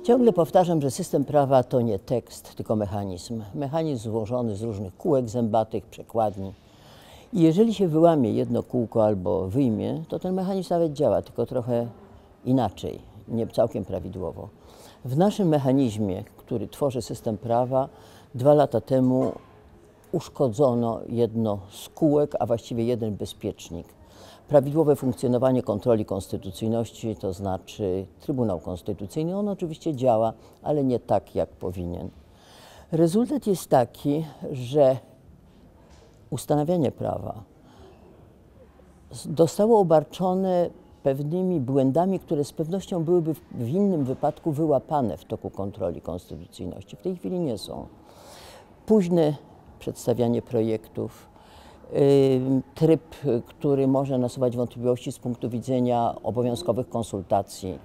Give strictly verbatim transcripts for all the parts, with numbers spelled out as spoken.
Ciągle powtarzam, że system prawa to nie tekst, tylko mechanizm. Mechanizm złożony z różnych kółek zębatych, przekładni. I jeżeli się wyłamie jedno kółko albo wyjmie, to ten mechanizm nawet działa, tylko trochę inaczej, nie całkiem prawidłowo. W naszym mechanizmie, który tworzy system prawa, dwa lata temu uszkodzono jedno z kółek, a właściwie jeden bezpiecznik. Prawidłowe funkcjonowanie kontroli konstytucyjności, to znaczy Trybunał Konstytucyjny, on oczywiście działa, ale nie tak, jak powinien. Rezultat jest taki, że ustanawianie prawa zostało obarczone pewnymi błędami, które z pewnością byłyby w innym wypadku wyłapane w toku kontroli konstytucyjności. W tej chwili nie są. Późne przedstawianie projektów, tryb, który może nasuwać wątpliwości z punktu widzenia obowiązkowych konsultacji,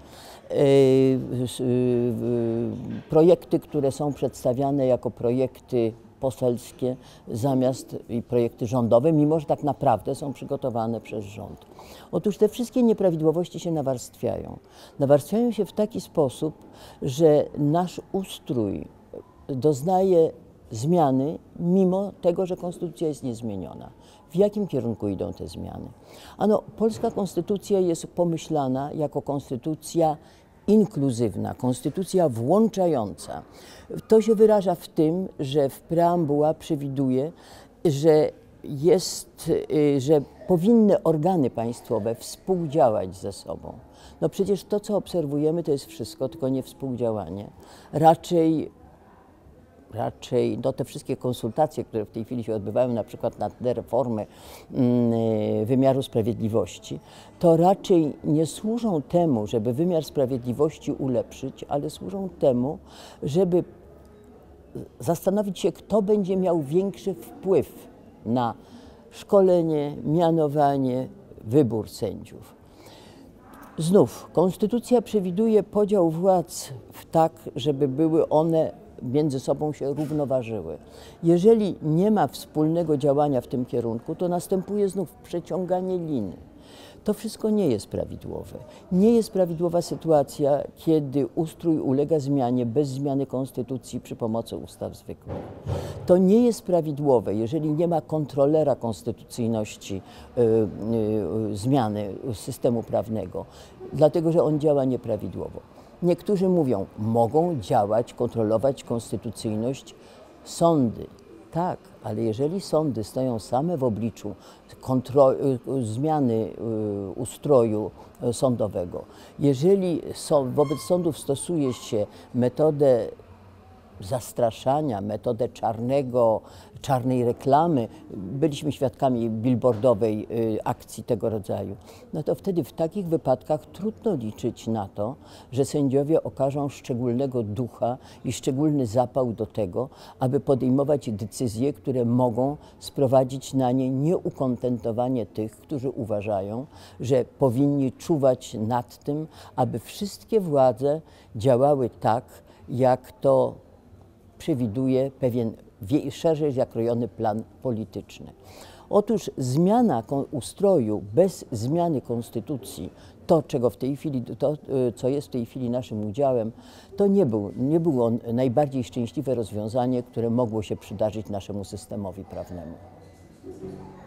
projekty, które są przedstawiane jako projekty poselskie zamiast projekty rządowe, mimo że tak naprawdę są przygotowane przez rząd. Otóż te wszystkie nieprawidłowości się nawarstwiają. Nawarstwiają się w taki sposób, że nasz ustrój doznaje zmiany, mimo tego, że konstytucja jest niezmieniona. W jakim kierunku idą te zmiany? Ano, polska konstytucja jest pomyślana jako konstytucja inkluzywna, konstytucja włączająca. To się wyraża w tym, że w preambuła przewiduje, że jest, że powinny organy państwowe współdziałać ze sobą. No przecież to, co obserwujemy, to jest wszystko, tylko nie współdziałanie. Raczej Raczej no, te wszystkie konsultacje, które w tej chwili się odbywają, na przykład na te reformy mm, wymiaru sprawiedliwości, to raczej nie służą temu, żeby wymiar sprawiedliwości ulepszyć, ale służą temu, żeby zastanowić się, kto będzie miał większy wpływ na szkolenie, mianowanie, wybór sędziów. Znów, konstytucja przewiduje podział władz tak, żeby były one między sobą się równoważyły. Jeżeli nie ma wspólnego działania w tym kierunku, to następuje znów przeciąganie liny. To wszystko nie jest prawidłowe. Nie jest prawidłowa sytuacja, kiedy ustrój ulega zmianie bez zmiany konstytucji przy pomocy ustaw zwykłych. To nie jest prawidłowe, jeżeli nie ma kontrolera konstytucyjności y, y, zmiany systemu prawnego, dlatego że on działa nieprawidłowo. Niektórzy mówią, mogą działać, kontrolować konstytucyjność sądy. Tak, ale jeżeli sądy stoją same w obliczu zmiany ustroju sądowego, jeżeli wobec sądów stosuje się metodę zastraszania, metodę czarnego, czarnej reklamy, byliśmy świadkami billboardowej akcji tego rodzaju, no to wtedy w takich wypadkach trudno liczyć na to, że sędziowie okażą szczególnego ducha i szczególny zapał do tego, aby podejmować decyzje, które mogą sprowadzić na nie nieukontentowanie tych, którzy uważają, że powinni czuwać nad tym, aby wszystkie władze działały tak, jak to przewiduje pewien szerzej zakrojony plan polityczny. Otóż zmiana ustroju bez zmiany konstytucji, to, czego w tej chwili, to, co jest w tej chwili naszym udziałem, to nie, był, nie było najbardziej szczęśliwe rozwiązanie, które mogło się przydarzyć naszemu systemowi prawnemu.